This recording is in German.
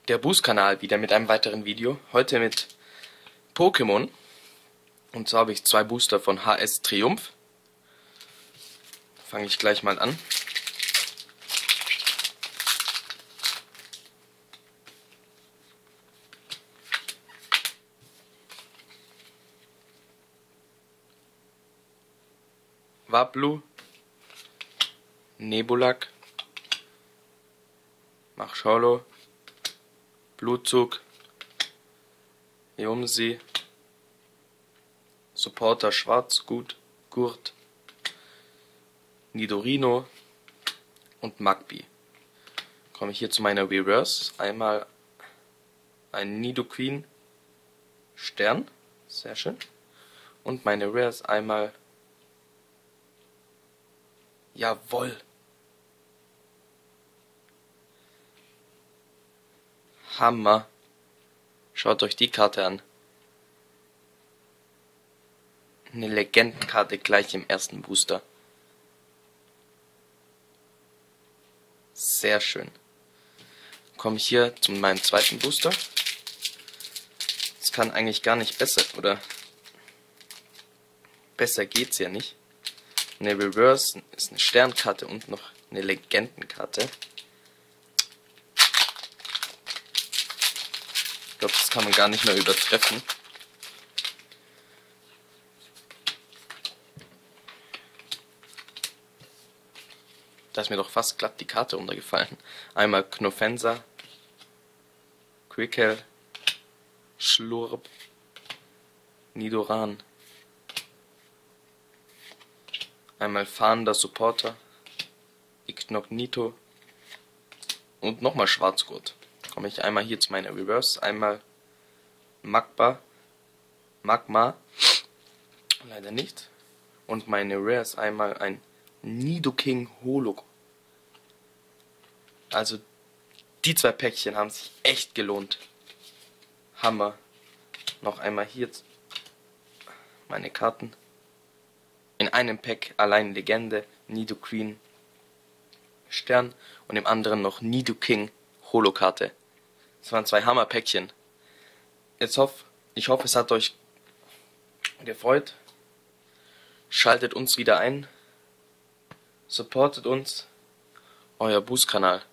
Der Boost-Kanal wieder mit einem weiteren Video. Heute mit Pokémon. Und zwar habe ich zwei Booster von HS Triumph. Fange ich gleich mal an. Wablu, Nebulak, Marsholo, Blutzug, Eumsi, Supporter Schwarzgut, Gurt, Nidorino und Magby. Komme ich hier zu meiner Reverse. Einmal ein Nidoqueen Stern, sehr schön. Und meine Rares einmal, jawohl, Hammer. Schaut euch die Karte an. Eine Legendenkarte gleich im ersten Booster. Sehr schön. Komme ich hier zu meinem zweiten Booster. Es kann eigentlich gar nicht besser, oder besser geht's ja nicht. Eine Reverse ist eine Sternkarte und noch eine Legendenkarte. Ich glaube, das kann man gar nicht mehr übertreffen. Da ist mir doch fast glatt die Karte runtergefallen. Einmal Knofensa, Quickel, Schlurp, Nidoran. Einmal fahrender Supporter, Ignognito und nochmal Schwarzgurt. Komme ich einmal hier zu meiner Reverse. Einmal Magma, leider nicht. Und meine Rares einmal ein Nidoking Holo. Also die zwei Päckchen haben sich echt gelohnt. Hammer. Noch einmal hier meine Karten. In einem Pack allein Legende, Nidoqueen Stern und im anderen noch Nidoking Holo-Karte. Das waren zwei Hammer-Päckchen. Ich hoffe, es hat euch gefreut. Schaltet uns wieder ein. Supportet uns. Euer Boost-Kanal.